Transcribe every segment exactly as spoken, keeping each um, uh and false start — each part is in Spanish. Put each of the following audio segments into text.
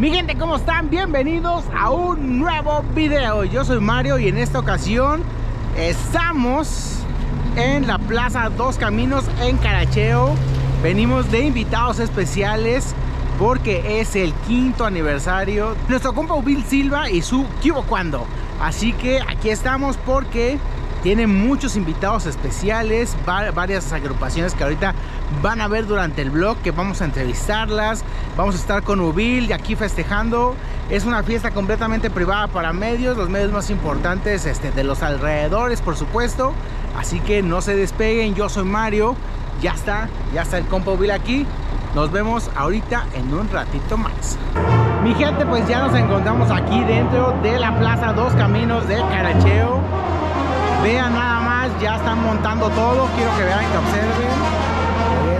Mi gente, ¿cómo están? Bienvenidos a un nuevo video. Yo soy Mario y en esta ocasión estamos en la Plaza Dos Caminos en Caracheo. Venimos de invitados especiales porque es el quinto aniversario de nuestro compa Ubil Silva y su Cubo Cuando. Así que aquí estamos porque tiene muchos invitados especiales, varias agrupaciones que ahorita van a ver durante el vlog, que vamos a entrevistarlas. Vamos a estar con Ubil y aquí festejando. Es una fiesta completamente privada para medios, los medios más importantes este, de los alrededores, por supuesto. Así que no se despeguen, yo soy Mario. Ya está, ya está el compa Ubil aquí. Nos vemos ahorita en un ratito más. Mi gente, pues ya nos encontramos aquí dentro de la Plaza Dos Caminos de Caracheo. Vean nada más, ya están montando todo. Quiero que vean, que observen. Ahí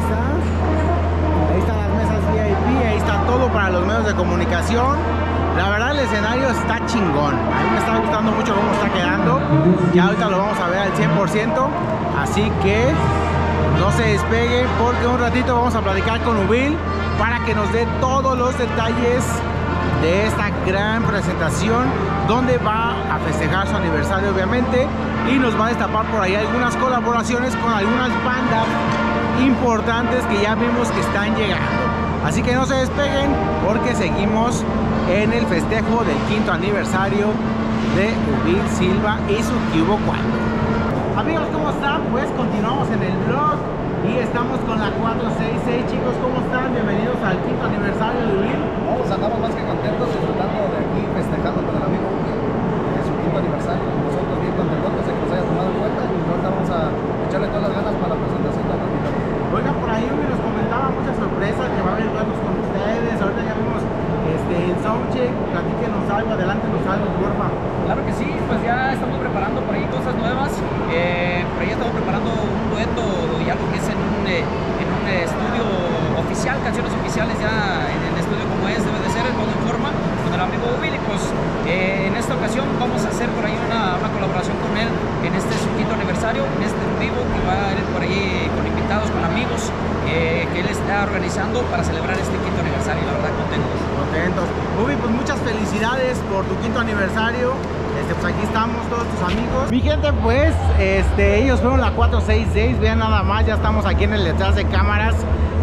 está. Ahí están las mesas V I P, ahí está todo para los medios de comunicación. La verdad el escenario está chingón. A mí me está gustando mucho cómo está quedando. Ya ahorita lo vamos a ver al cien por ciento. Así que no se despeguen porque un ratito vamos a platicar con Ubil para que nos dé todos los detalles de esta gran presentación donde va a festejar su aniversario, obviamente, y nos va a destapar por ahí algunas colaboraciones con algunas bandas importantes que ya vimos que están llegando. Así que no se despeguen porque seguimos en el festejo del quinto aniversario de Ubil Silva y su Cubo Cuando. Amigos, ¿cómo están? Pues continuamos en el vlog y estamos con la cuatro seis seis. Chicos, ¿cómo están? Bienvenidos al quinto aniversario de Ubil. Vamos, andamos más que contentos, disfrutando de aquí, festejando con el amigo Ubil de su quinto aniversario. Nosotros bien contentos de que nos haya tomado en cuenta y ahorita vamos a echarle todas las ganas para la presentación de la vida. Oiga, por ahí Ubil nos comentaba muchas sorpresas, que va a haber duetos con ustedes. Ahorita ya vimos este, el soundcheck. Platíquenos algo, adelántenos algo, porfa. Claro que sí, pues ya estamos preparando por ahí cosas nuevas. Eh, por ahí estamos preparando un dueto y algo que es en un, eh, en un estudio oficial, canciones oficiales ya en el estudio como es, debe de ser, en modo en forma, con el amigo Ubil. Y pues eh, en esta ocasión vamos a hacer por ahí una, una colaboración con él en este su quinto aniversario, en este en vivo que va a ir por ahí con invitados, con amigos eh, que él está organizando para celebrar este quinto aniversario. La verdad, contentos. Contentos. Ubil, pues muchas felicidades por tu quinto aniversario. Este, pues aquí estamos todos tus amigos. Mi gente, pues este, ellos fueron la cuatro seis seis. Vean nada más, ya estamos aquí en el detrás de cámaras.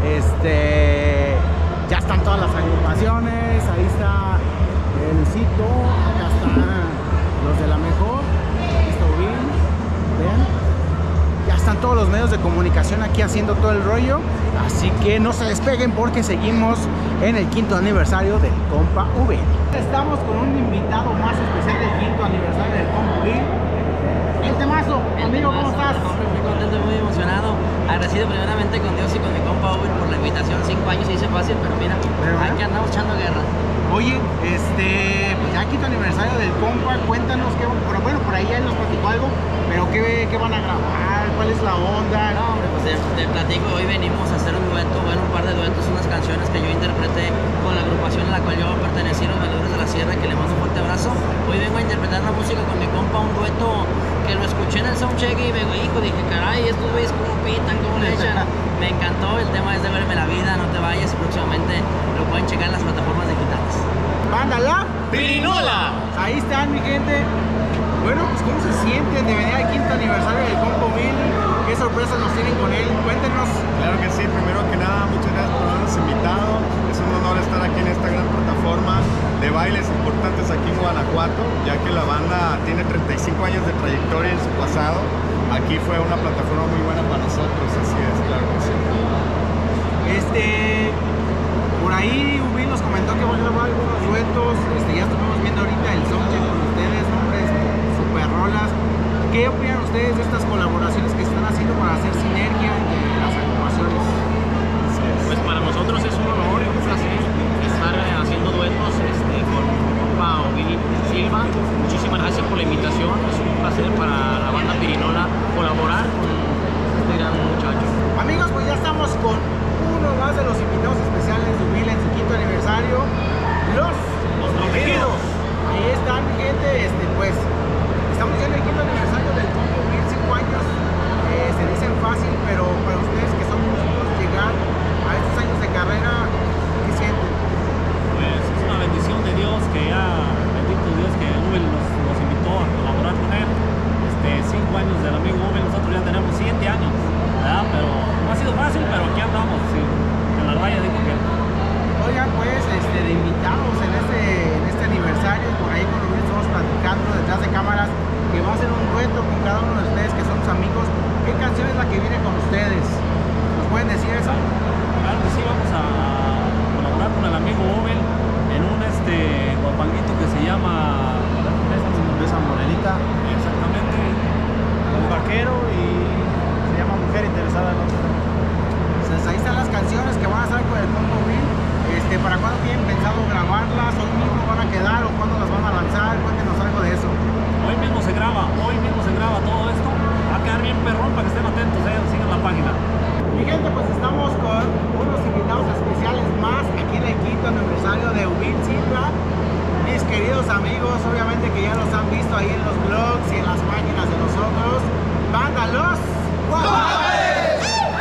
Este, ya están todas las agrupaciones. Ahí está el Cito, acá están los de la mejor. Aquí está Ubil. Vean, ya están todos los medios de comunicación aquí haciendo todo el rollo. Así que no se despeguen porque seguimos en el quinto aniversario del compa Ubil. Estamos con un invitado más especial del quinto aniversario del compa Ubil. El temazo, El amigo, temazo, ¿cómo estás? Hombre, muy contento y muy emocionado. Agradecido primeramente con Dios y con mi compa Ubil por la invitación. Cinco años se hizo fácil, pero mira, Pero, ¿eh? aquí andamos echando guerra. Oye, este, pues ya quinto aniversario del compa, cuéntanos qué, pero bueno, por ahí ya nos platicó algo, pero qué, qué van a grabar, cuál es la onda. No, hombre, pues te, te platico, hoy venimos a hacer un dueto, bueno, un par de duetos, unas canciones que yo interpreté con la agrupación a la cual yo pertenecí, los Veladores de la Sierra, que le mando un fuerte abrazo. Hoy vengo a interpretar la música con mi compa, un dueto que lo escuché en el soundcheck y vengo, hijo, dije, caray, estos güeyes cómo pitan, cómo le echan. Me encantó, el tema es de verme la vida, no te vayas, próximamente lo pueden checar en las plataformas digitales. ¡Mándala! ¡Pirinola! Ahí están, mi gente. Bueno, pues ¿cómo se sienten de venir al quinto aniversario del compa Ubil? ¿Qué sorpresas nos tienen con él? Cuéntenos. Claro que sí, primero que nada, muchas gracias por habernos invitado. Es un honor estar aquí en esta gran plataforma de bailes importantes aquí en Guanajuato, ya que la banda tiene treinta y cinco años de trayectoria en su pasado. Aquí fue una plataforma muy buena para nosotros, así es, claro que sí. Este, por ahí Ubil nos comentó que va a grabar algunos duetos. Este, ya estamos viendo ahorita el soundcheck con ustedes, nombres, super rolas. ¿Qué opinan ustedes de estas colaboraciones que están haciendo para hacer sinergia entre las agrupaciones? Pues para nosotros es un honor y un placer estar haciendo duetos este, con compa Ubil Silva. Muchísimas gracias por la invitación. Es un placer para la banda Pirinola colaborar con este gran muchacho. Amigos, pues ya estamos con uno más de los invitados especiales de Ubil en su quinto aniversario, los Los Protegidos. Ahí están, mi gente. Este, pues estamos ya en el quinto aniversario del compa Ubil, cinco años. Eh, se dicen fácil, pero para ustedes que son músicos, llegar a estos años de carrera, ¿qué sienten? Pues es una bendición amigo Ube, nosotros ya tenemos siete años, ¿verdad? Pero no ha sido fácil, pero aquí andamos, sí, en la raya digo que... Oigan, pues, este, de invitados en este, en este aniversario, por ahí con Rubén estamos platicando detrás de cámaras que va a ser un dueto con cada uno de ustedes que son sus amigos. ¿Qué canción es la que viene con ustedes? ¿Nos pueden decir eso? Claro que sí, vamos a colaborar con el amigo Obel en un este guapanguito que se llama Esa morenita, exactamente un vaquero y se llama Mujer Interesada en Otro. Pues ahí están las canciones que van a estar con el Combo Bill. Este, ¿para cuándo tienen pensado grabarlas? ¿Hoy mismo van a quedar o cuándo las van a lanzar? Cuéntenos algo de eso. Hoy mismo se graba, hoy mismo se graba todo esto. Va a quedar bien perrón para que estén atentos, eh, sigan la página. Mi gente, pues estamos con unos invitados especiales más aquí en el quinto aniversario de Ubil Silva. Mis queridos amigos, obviamente que ya los han visto ahí en los blogs y en las páginas de nosotros. Banda Los Guajaves.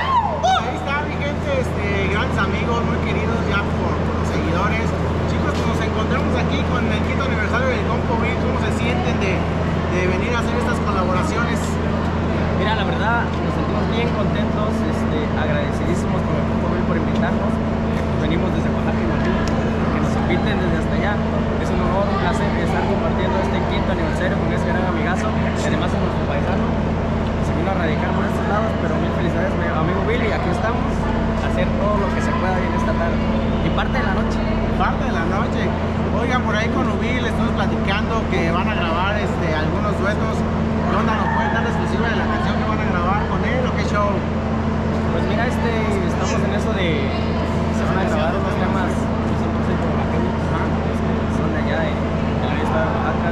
Ahí está mi gente, este, grandes amigos, muy queridos ya por, por los seguidores. Chicos, pues nos encontramos aquí con el quinto aniversario del Combo Bill. ¿Cómo se sienten de, de venir a hacer estas colaboraciones? Mira, la verdad, nos sentimos bien contentos, este, agradecidísimos con el Combo Bill por invitarnos. Venimos desde Oaxaca, imagínate, que nos inviten desde hasta allá. Es un honor, un placer estar compartiendo este quinto aniversario con ese gran amigazo, que además es nuestro paisano. Se vino a radicar por estos lados, pero mil felicidades, mi amigo Billy. Aquí estamos a hacer todo lo que se pueda en esta tarde y parte de la noche. Parte de la noche. Oigan, por ahí con Ubil estamos platicando que van a grabar este, algunos duetos. ¿Qué onda? ¿Nos pueden dar la exclusiva de la canción que van a grabar con él o qué show? Pues mira, este, estamos en eso de... Se van a grabar unos temas cien por ciento oaxaqueños, son de allá de, de la isla de Oaxaca.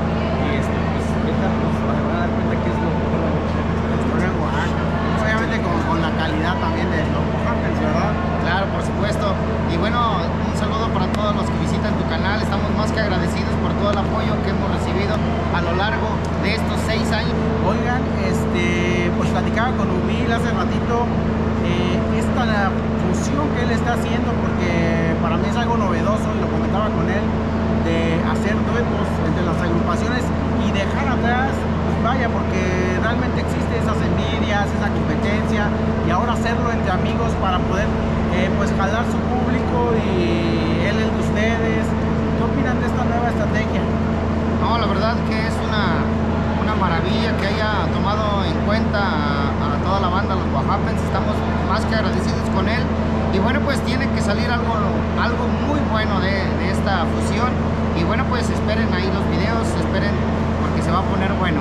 Y este, pues ahorita nos van a dar cuenta que es lo que Historia en Oaxaca. Obviamente con, con la calidad también de los Oaxacans, ¿verdad? Claro, por supuesto. Y bueno, un saludo para todos los que visitan tu canal. Estamos más que agradecidos por todo el apoyo que hemos recibido a lo largo de estos seis años. Oigan, este, pues platicaba con Ubil hace ratito eh, esta fusión que él está haciendo, porque para mí es algo novedoso, y lo comentaba con él, de hacer duetos entre las agrupaciones y dejar atrás, pues vaya, porque realmente existe esas envidias, esa competencia, y ahora hacerlo entre amigos para poder eh, pues jalar su público y él el de ustedes. ¿Qué opinan de esta nueva estrategia? No, la verdad que es una, una maravilla que haya tomado en cuenta a, a toda la banda, los Guajapens. Estamos más que agradecidos con él. Y bueno, pues tiene que salir algo, algo muy bueno de, de esta fusión. Y bueno, pues esperen ahí los videos, esperen porque se va a poner bueno.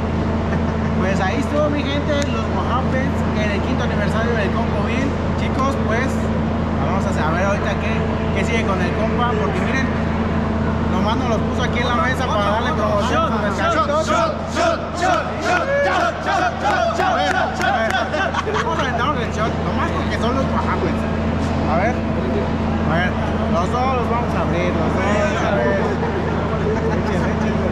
Pues ahí estuvo mi gente, los Guajapens en el quinto aniversario del Combo Bill. Chicos, pues vamos a saber ahorita qué, qué sigue con el compa, porque miren, nomás nos los puso aquí en la mesa para darle promoción. Vamos a aventarnos el shot, nomás porque son los Guajapens. A ver, a ver, los dos los vamos a abrir, los dos, a ver. Échenle, échenle.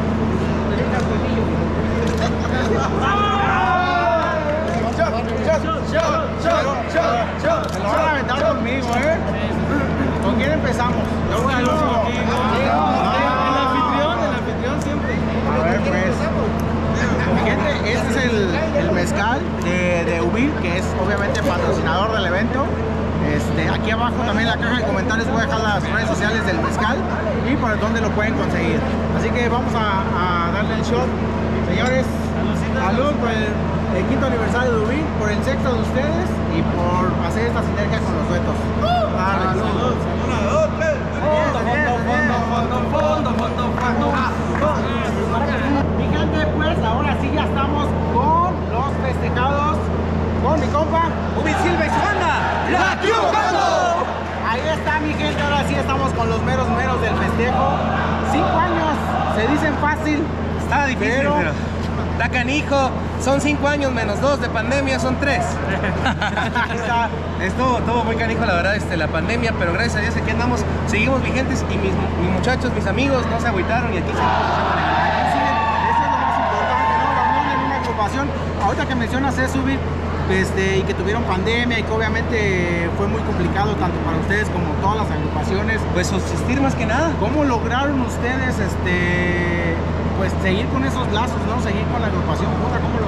Se lo van a aventar conmigo, ¿eh? ¿Con quién empezamos? Yo voy al último aquí. El anfitrión, el anfitrión siempre. A ver, pues. Mi gente, este es el, el mezcal de, de Ubil, que es obviamente patrocinador del evento. Este, aquí abajo también en la caja de comentarios voy a dejar las redes sociales del mezcal y por dónde lo pueden conseguir. Así que vamos a, a darle el shot. Señores, salud por el, el quinto aniversario de Ubil, por el sexto de ustedes y por hacer esta sinergia con los duetos. Ah, salud. Una, dos, tres. Fondo, fondo, fondo, fondo, fondo, fondo, fondo. Mi gente, pues ahora sí ya estamos con los festejados con mi compa Ubil Silva y su banda La Triunfando. Ahí está mi gente, ahora sí estamos con los meros meros del festejo. Cinco años, se dicen fácil. Está difícil, pero, pero está canijo. Son cinco años menos dos de pandemia, son tres. Estuvo, estuvo muy canijo, la verdad, este, la pandemia, pero gracias a Dios aquí andamos, seguimos vigentes y mis, mis muchachos, mis amigos no se agüitaron y aquí seguimos. Aquí siguen, eso es lo más importante, ¿no? La unión en una agrupación. Ahorita que mencionas eso, Ubil, este, y que tuvieron pandemia y que obviamente fue muy complicado tanto para ustedes como todas las agrupaciones. Pues subsistir más que nada. ¿Cómo lograron ustedes este, pues seguir con esos lazos, ¿no? Seguir con la agrupación? ¿Cómo lo,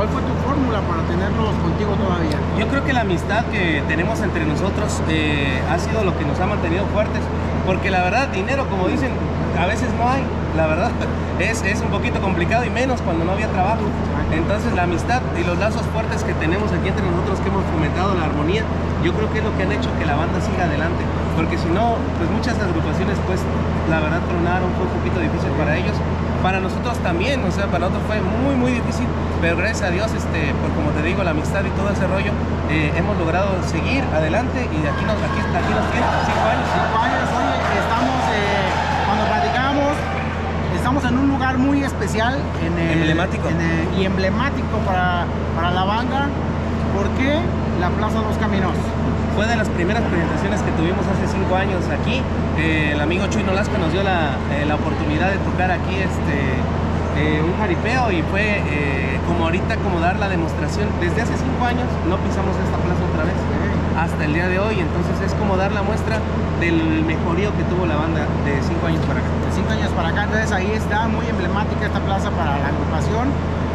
¿Cuál fue tu fórmula para tenerlos contigo todavía? Yo creo que la amistad que tenemos entre nosotros eh, ha sido lo que nos ha mantenido fuertes, porque la verdad, dinero, como dicen, a veces no hay, la verdad, es, es un poquito complicado y menos cuando no había trabajo. Entonces la amistad y los lazos fuertes que tenemos aquí entre nosotros, que hemos fomentado la armonía, yo creo que es lo que han hecho que la banda siga adelante, porque si no, pues muchas agrupaciones, pues la verdad tronaron, fue un poquito difícil para ellos, para nosotros también, o sea, para nosotros fue muy muy difícil, pero gracias a Dios, este, por como te digo, la amistad y todo ese rollo, eh, hemos logrado seguir adelante y aquí nos, aquí, aquí nos tienen cinco años. Cinco años, oye, estamos, eh, cuando platicamos, estamos en un lugar muy especial, en el, emblemático en el, y emblemático para, para la banda. ¿Por qué la Plaza Dos Caminos? Fue de las primeras presentaciones que tuvimos hace cinco años aquí. Eh, el amigo Chuy Nolasco nos dio la, eh, la oportunidad de tocar aquí este, eh, un jaripeo y fue eh, como ahorita como dar la demostración. Desde hace cinco años no pisamos esta plaza otra vez, hasta el día de hoy. Entonces es como dar la muestra del mejorío que tuvo la banda de cinco años para acá. De cinco años para acá, entonces ahí está muy emblemática esta plaza para la agrupación.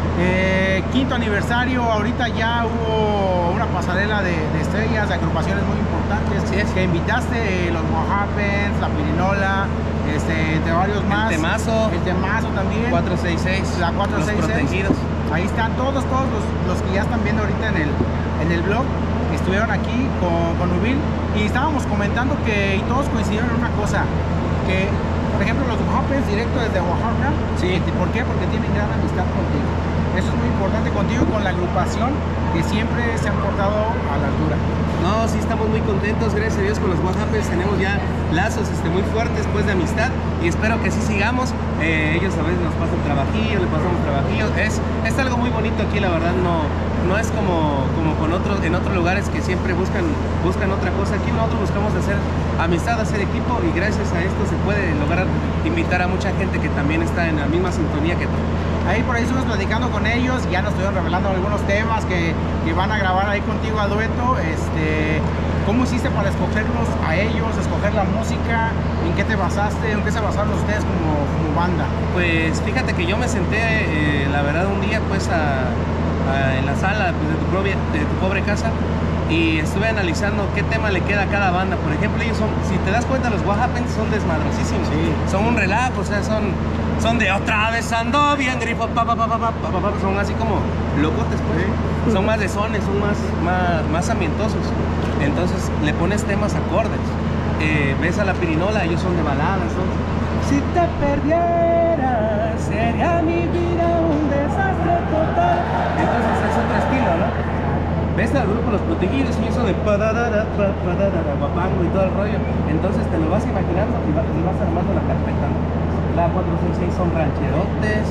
Eh, quinto aniversario, ahorita ya hubo una pasarela de, de estrellas, de agrupaciones muy importantes. Sí, es. Que invitaste, eh, los Wahapens, la Pirinola, este, entre varios más. El Temazo. El Temazo también. cuatro seis seis. La cuatro seis seis. Los Protegidos. Ahí están todos, todos los, los que ya están viendo ahorita en el, en el blog. Estuvieron aquí con, con Ubil y estábamos comentando que, y todos coincidieron en una cosa, que por ejemplo los Wahapens directo desde Oaxaca. Sí. ¿Por qué? Porque tienen gran amistad contigo. Eso es muy importante contigo, con la agrupación, que siempre se han portado a la altura. No, sí estamos muy contentos, gracias a Dios, con los Wahapens tenemos ya lazos este, muy fuertes pues de amistad y espero que así sigamos. Eh, ellos a veces nos pasan trabajillo, le pasamos trabajillo. Es, es algo muy bonito aquí, la verdad, no, no es como, como con otros, en otros lugares que siempre buscan, buscan otra cosa. Aquí nosotros buscamos hacer amistad, hacer equipo y gracias a esto se puede lograr invitar a mucha gente que también está en la misma sintonía que tú. Ahí por ahí estuvimos platicando con ellos, ya nos estuvieron revelando algunos temas que, que van a grabar ahí contigo a dueto. Este, ¿cómo hiciste para escogerlos a ellos, escoger la música? ¿En qué te basaste? ¿En qué se basaron ustedes como, como banda? Pues fíjate que yo me senté, eh, la verdad, un día pues a, a, en la sala pues, de, tu propia, de tu pobre casa y estuve analizando qué tema le queda a cada banda. Por ejemplo, ellos son, si te das cuenta, los Wahapens son desmadrosísimos. Sí. Son un relajo, o sea, son, son de otra vez ando bien grifo, pa, pa, pa, pa, pa, pa, pa, pa, son así como locotes, pues. Sí. Son más de sones, son más, más, más ambientosos. Entonces le pones temas acordes. Eh, ves a la Pirinola, ellos son de baladas, ¿no? Si te perdieras, sería mi vida un desastre total. Entonces es otro estilo, ¿no? Ves al grupo Los Protegidos y eso de padadara, padadara, guapango y todo el rollo. Entonces te lo vas imaginando y vas, y vas armando la carpeta, ¿no? La cuatro seis seis son rancherotes.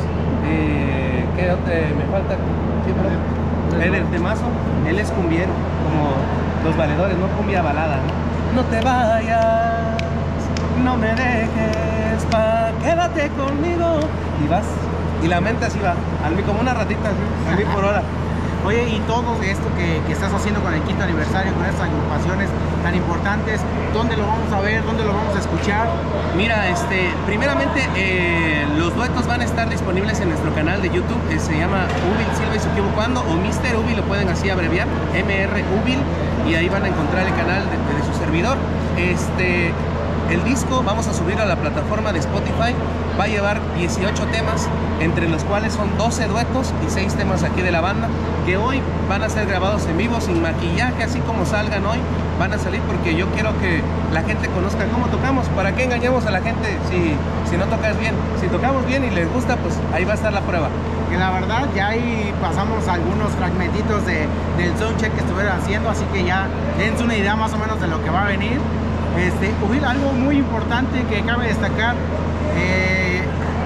Eh, ¿Qué otro? Me falta. ¿Qué perdón? El, el Temazo, él es cumbiero, como los valedores, no cumbia balada, ¿no? No te vayas, no me dejes, pa, quédate conmigo. Y vas, y la mente así va, a mí como una ratita, así, a mí por hora. Oye, y todo esto que, que estás haciendo con el quinto aniversario, con estas agrupaciones tan importantes, ¿dónde lo vamos a ver? ¿Dónde lo vamos a escuchar? Mira, este, primeramente eh, los duetos van a estar disponibles en nuestro canal de YouTube, eh, se llama Ubil Silva y su Equivocando o mister Ubil, lo pueden así abreviar, M R Ubil, y ahí van a encontrar el canal de, de su servidor. Este, el disco vamos a subir a la plataforma de Spotify, va a llevar dieciocho temas, entre los cuales son doce duetos y seis temas aquí de la banda, que hoy van a ser grabados en vivo, sin maquillaje, así como salgan hoy, van a salir porque yo quiero que la gente conozca cómo tocamos. ¿Para qué engañamos a la gente si, si no tocas bien? Si tocamos bien y les gusta, pues ahí va a estar la prueba. Que la verdad ya ahí pasamos algunos fragmentitos de, del soundcheck que estuvieron haciendo, así que ya dense una idea más o menos de lo que va a venir. Este, Ubil, algo muy importante que cabe destacar, eh,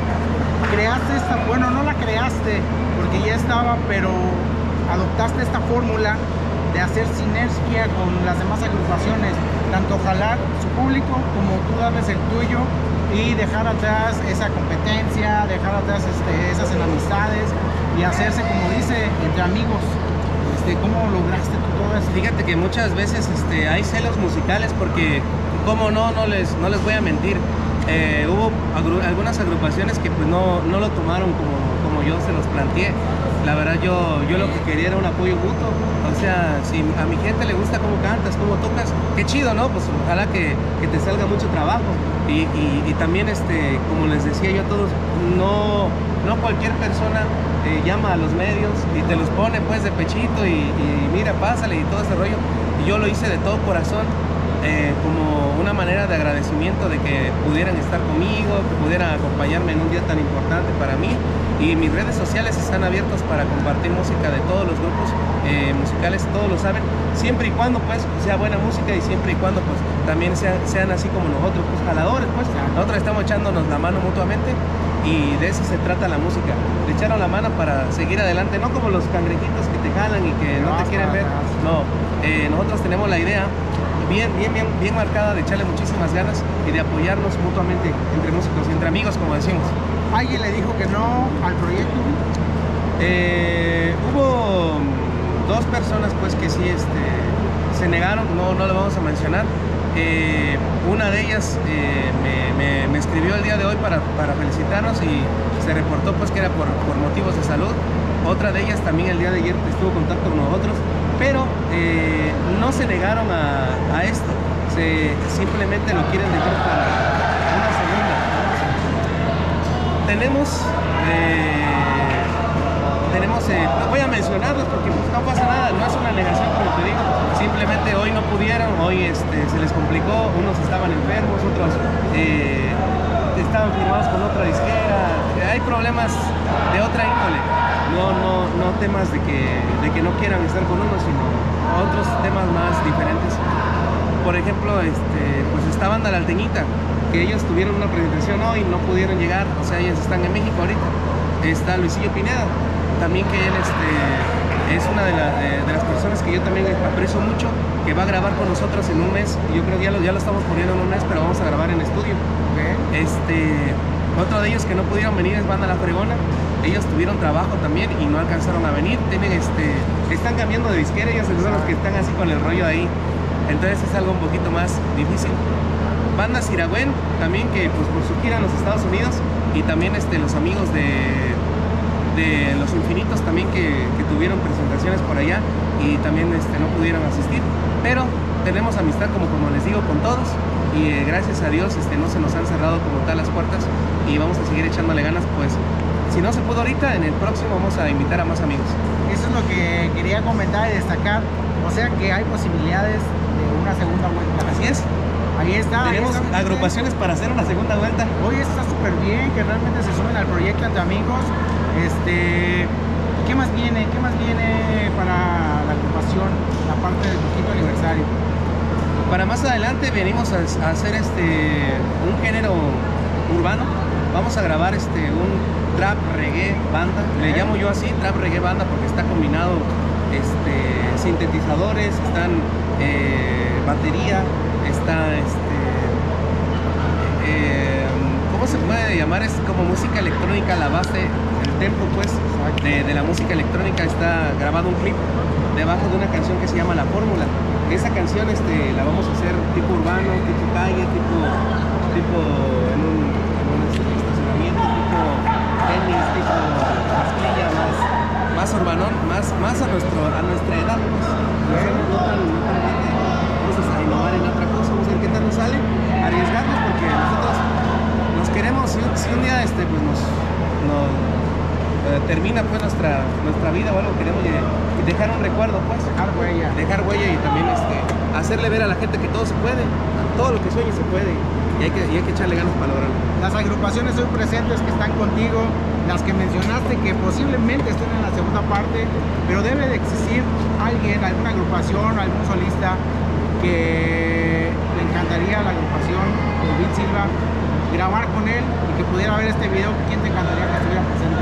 creaste esta, bueno, no la creaste porque ya estaba, pero adoptaste esta fórmula de hacer sinergia con las demás agrupaciones, tanto jalar su público como tú darles el tuyo y dejar atrás esa competencia, dejar atrás este, esas enemistades y hacerse, como dice, entre amigos. Este, ¿cómo lograste tú todo eso? Fíjate que muchas veces este, hay celos musicales porque, como no, no les, no les voy a mentir, eh, hubo agru algunas agrupaciones que pues no, no lo tomaron como, como yo se los planteé la verdad yo, yo lo que quería era un apoyo mutuo. O sea, si a mi gente le gusta cómo cantas, cómo tocas, qué chido, ¿no? Pues ojalá que, que te salga mucho trabajo. Y, y, y también, este, como les decía yo a todos, no, no cualquier persona eh, llama a los medios y te los pone pues de pechito y, y mira, pásale y todo ese rollo. Y yo lo hice de todo corazón. Eh, como una manera de agradecimiento de que pudieran estar conmigo, que pudieran acompañarme en un día tan importante para mí. Y mis redes sociales están abiertas para compartir música de todos los grupos eh, musicales, todos lo saben, siempre y cuando pues sea buena música y siempre y cuando pues también sean, sean así como nosotros, pues jaladores, pues nosotros estamos echándonos la mano mutuamente y de eso se trata la música, de echaron la mano para seguir adelante, no como los cangrejitos que te jalan y que no, no te quieren ver, no, eh, nosotros tenemos la idea bien, bien, bien, bien marcada de echarle muchísimas ganas y de apoyarnos mutuamente entre músicos, entre amigos, como decimos. ¿Alguien le dijo que no al proyecto? Eh, hubo dos personas pues que sí este, se negaron, no, no lo vamos a mencionar. Eh, una de ellas eh, me, me, me escribió el día de hoy para, para felicitarnos y se reportó pues que era por, por motivos de salud. Otra de ellas también el día de ayer estuvo en contacto con nosotros, pero eh, no se negaron a, a esto, se, simplemente lo quieren dejar para una segunda. Tenemos, eh, tenemos eh, voy a mencionarlos porque pues, no pasa nada, no es una negación como te digo, simplemente hoy no pudieron, hoy este, se les complicó, unos estaban enfermos, otros eh, estaban firmados con otra disquera, hay problemas de otra índole, no, no, no temas de que, de que no quieran estar con uno, sino otros temas más diferentes. Por ejemplo, este, pues esta banda La Alteñita, que ellos tuvieron una presentación hoy, no pudieron llegar, o sea, ellos están en México ahorita. Está Luisillo Pineda, también que él este, es una de, la, de, de las personas que yo también aprecio mucho, que va a grabar con nosotros en un mes. Yo creo que ya lo, ya lo estamos poniendo en un mes, pero vamos a grabar en estudio. Okay. Este, otro de ellos que no pudieron venir es Banda La Fregona. Ellos tuvieron trabajo también y no alcanzaron a venir. Tienen, este, están cambiando de disquera, ellos son los que están así con el rollo ahí. Entonces es algo un poquito más difícil. Banda Siragüen, también que pues por su gira en los Estados Unidos, y también este, los amigos de, de Los Infinitos también que, que tuvieron presentaciones por allá y también este, no pudieron asistir, pero tenemos amistad como, como les digo con todos y eh, gracias a Dios este, no se nos han cerrado como tal las puertas y vamos a seguir echándole ganas, pues si no se pudo ahorita, en el próximo vamos a invitar a más amigos. Eso es lo que quería comentar y destacar, o sea que hay posibilidades de una segunda vuelta. Así es. Ahí está. Tenemos ahí está, agrupaciones para hacer una segunda vuelta. Oye, está súper bien que realmente se sumen al proyecto entre amigos. Este, ¿qué más viene? ¿Qué más viene para la agrupación, la parte del quinto aniversario? Para más adelante venimos a, a hacer este un género urbano. Vamos a grabar este un trap reggae banda. Le llamo yo así, trap reggae banda, porque está combinado este sintetizadores, están eh, batería. Está, este, eh, ¿cómo se puede llamar? Es como música electrónica, la base, el tempo pues, de, de la música electrónica. Está grabado un clip debajo de una canción que se llama La Fórmula. Esa canción este, la vamos a hacer tipo urbano, tipo calle, tipo, tipo en un, en un estacionamiento, tipo tenis, tipo pastilla, más, más urbanón, más, más a, nuestro, a nuestra edad pues. No tan, no tan a innovar en otra cosa, vamos a ver qué tal nos sale, arriesgarnos porque nosotros nos queremos, si un, si un día este, pues nos, nos eh, termina pues nuestra, nuestra vida o algo, queremos eh, dejar un recuerdo pues, dejar huella, dejar huella y también este, hacerle ver a la gente que todo se puede, todo lo que sueñe se puede y hay que, y hay que echarle ganas para lograrlo. Las agrupaciones hoy presentes que están contigo, las que mencionaste que posiblemente estén en la segunda parte, pero debe de existir alguien, alguna agrupación, algún solista que le encantaría a la agrupación de Bill Silva grabar con él y que pudiera ver este video. ¿Quién te encantaría que estuviera presente?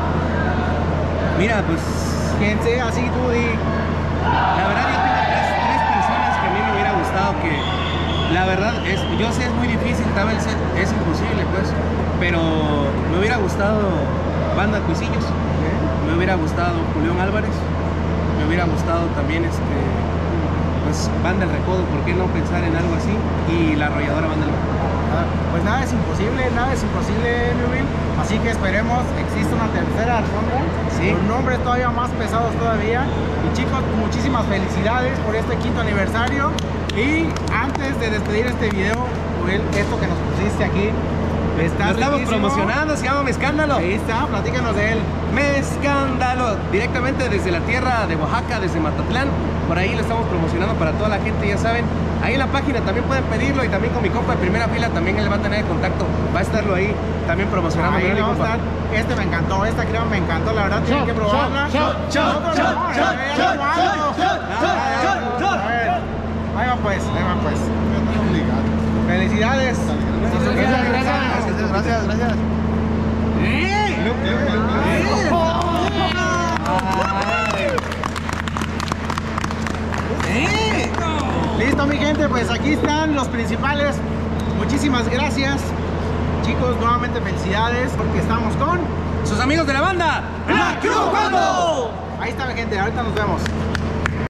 Mira, pues quien sea, así tú di. La verdad yo tengo tres, tres personas que a mí me hubiera gustado que, la verdad, es, yo sé es muy difícil, tal vez es, es imposible pues, pero me hubiera gustado Banda Cuisillos, ¿eh? Me hubiera gustado Julián Álvarez, me hubiera gustado también este pues Banda El Recodo, ¿por qué no pensar en algo así? Y la arrolladora Banda El Recodo. Pues nada es imposible, nada es imposible, Newville. Así que esperemos existe una tercera ronda, Sí. con nombres todavía más pesados todavía. Y chicos, muchísimas felicidades por este quinto aniversario. Y antes de despedir este video, Joel, esto que nos pusiste aquí, está Lo estamos riquísimo. promocionando, se llama Mezcándalo. Ahí está, platícanos de él. Mezcándalo, directamente desde la tierra de Oaxaca, desde Matatlán. Por ahí lo estamos promocionando para toda la gente, ya saben. Ahí en la página también pueden pedirlo y también con mi compa de primera fila también él va a tener el contacto. Va a estarlo ahí también promocionando. Ahí ¿verdad, va a mi compa? estar. Este me encantó, esta crema me encantó, la verdad tienen que probarla. shot, shot, Otro shot, no, shot, ya, ya, shot, ya, shot, ya, shot, ya, shot, a ver, ahí va pues, ahí va pues. Felicidades. Gracias, gracias, gracias, gracias. Listo, mi gente, pues aquí están los principales. Muchísimas gracias. Chicos, nuevamente felicidades porque estamos con Sus amigos de la banda, La Cruz Cuando. Ahí está, mi gente, ahorita nos vemos.